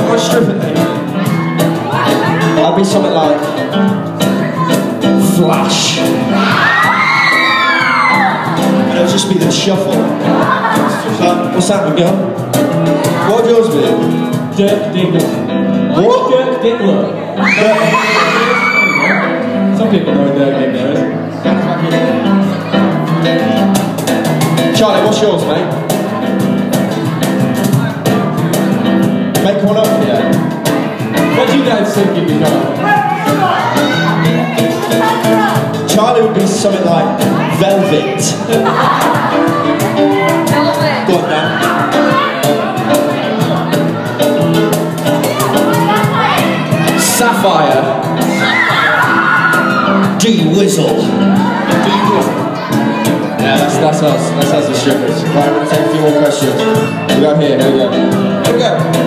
my stripper name? I'd be something like Flash. And it'll just be the shuffle. What's that, girl? What would yours be? Dirk Diggler. What? Dirk Diggler. Some people know Dirk Diggler is. Charlie, what's yours, mate? Make one up, yeah. What do you guys think you'd become? Charlie would be something like Velvet. Go on, Dan. Sapphire. D-Wizzle. Yeah, that's us. That's us as strippers. Right, we're going to take a few more questions. We go here we go.